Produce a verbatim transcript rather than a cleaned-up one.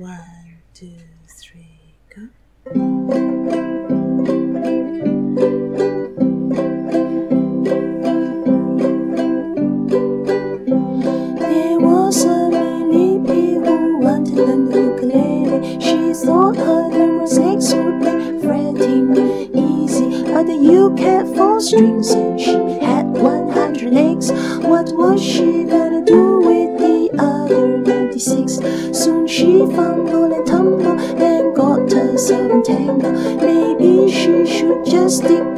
One, two, three, go. There was a millipede who wanted to learn the ukulele. She thought her numerous legs would be fretting easy, but the uke had four strings and she had one hundred legs. What was she gonna do with the other ninety-six? Soon she fumbled and tumbled and got herself entangled. Maybe she should just stick